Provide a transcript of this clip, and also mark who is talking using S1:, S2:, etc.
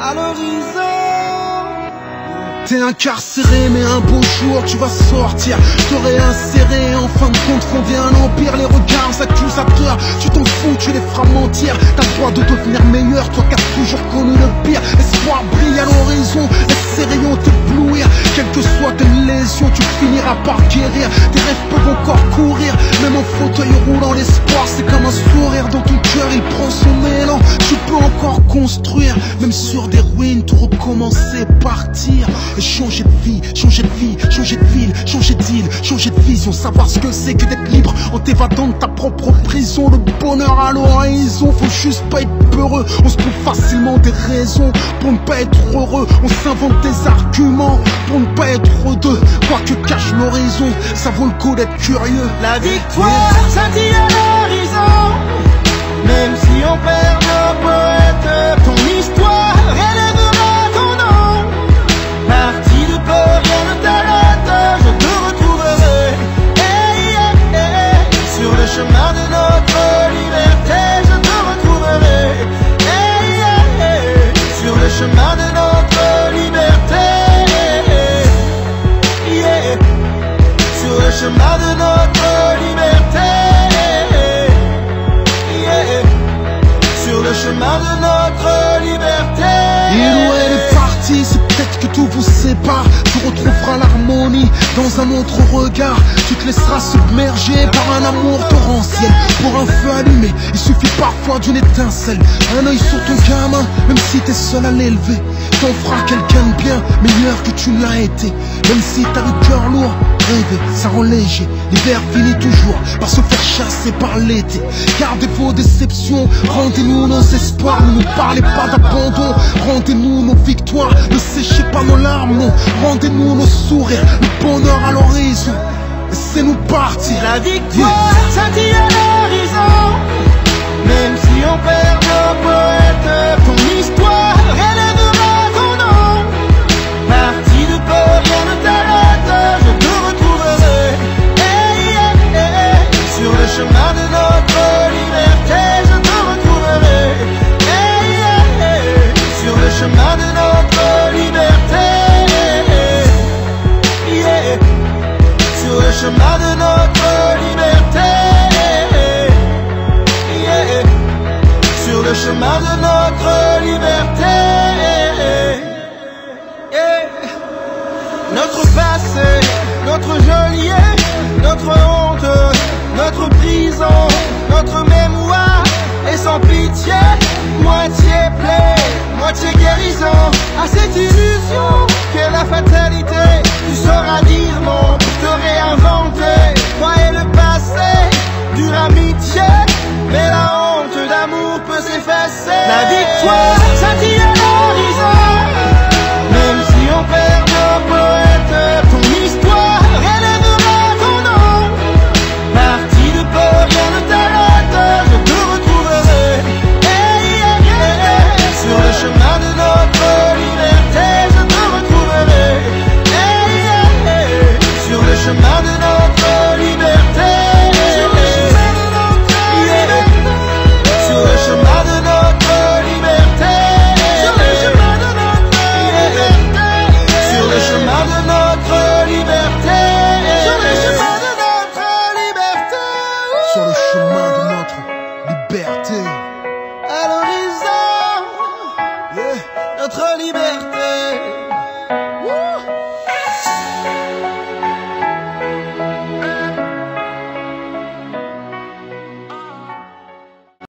S1: à l'horizon.
S2: T'es incarcéré mais un beau jour tu vas sortir. T'aurais inséré, en fin de compte fondé un empire. Les regards accusateurs, tu t'en fous, tu les feras mentir. T'as le droit de devenir meilleur, toi qui as toujours connu le pire. L'espoir brille à l'horizon, laisse ces rayons t'éblouir. Quelles que soient tes lésions, tu finiras par guérir. Tes rêves peuvent encore courir, même en fauteuil roulant. L'espoir c'est comme un sourire dans ton cœur, il prend son élan. Tu peux encore construire, même sur des ruines, tout recommencer, partir. Et changer de vie, changer de vie, changer de ville, changer d'île, changer de vision. Savoir ce que c'est que d'être libre en t'évadant de ta propre prison. Le bonheur à l'horizon, faut juste pas être peureux. On se trouve facilement des raisons pour ne pas être heureux. On s'invente des arguments pour ne pas être deux. Quoi que cache l'horizon, ça vaut le coup d'être curieux.
S1: La victoire scintille à l'horizon, même si on perd nos poètes. Ton histoire élèvera ton nom. Parti de peur, rien ne t'arrête. Je te retrouverai, hey, hey, hey. Sur le chemin de notre liberté. Je te retrouverai, hey, hey, hey. Sur le chemin de notre liberté, yeah. Sur le chemin de notre liberté, yeah. Sur le chemin de notre liberté.
S2: Et où elle est partie, c'est peut-être que tout vous sépare. Tu retrouveras l'harmonie dans un autre regard. Tu te laisseras submerger par un amour torrentiel. Pour un feu allumé, il suffit parfois d'une étincelle. Un œil sur ton gamin, même si t'es seul à l'élever. T'en feras quelqu'un de bien, meilleur que tu l'as été. Même si t'as le cœur lourd, rêver, ça rend léger. L'hiver finit toujours par se faire chasser par l'été. Gardez vos déceptions, rendez-nous nos espoirs. Ne nous parlez pas d'abandon, rendez-nous nos victoires. Ne séchez pas nos larmes, non, rendez-nous nos sourires. Le bonheur à l'horizon, laissez-nous partir.
S1: La victoire scintille à l'horizon, même si on perd nos poètes. Ton histoire élèvera ton nom. Parti de peur, rien ne t'arrête. Je te retrouverai, hey, hey, hey. Sur le chemin de notre liberté. Je te retrouverai, hey, hey, hey. Sur le chemin de notre liberté, yeah. Sur le chemin de notre liberté, yeah. Sur le chemin de notre liberté, yeah. Notre passé, notre geôlier, notre honte, notre prison, notre mémoire est sans pitié. Moitié plaie, moitié guérison à cette illusion qu'est la fatalité. Tu sauras dire non pour te réinventer. Toi et le passé, dure amitié, mais la honte d'amour peut s'effacer. La victoire